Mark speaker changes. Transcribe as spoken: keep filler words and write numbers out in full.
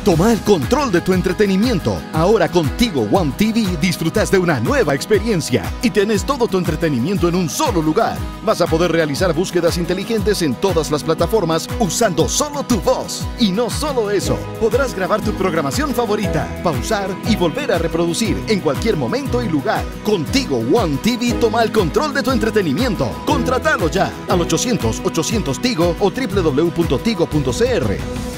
Speaker 1: Toma el control de tu entretenimiento. Ahora con Tigo One T V disfrutas de una nueva experiencia y tienes todo tu entretenimiento en un solo lugar. Vas a poder realizar búsquedas inteligentes en todas las plataformas usando solo tu voz. Y no solo eso, podrás grabar tu programación favorita, pausar y volver a reproducir en cualquier momento y lugar. Con Tigo One T V toma el control de tu entretenimiento. Contratalo ya al ochocientos ochocientos Tigo o w w w punto tigo punto c r.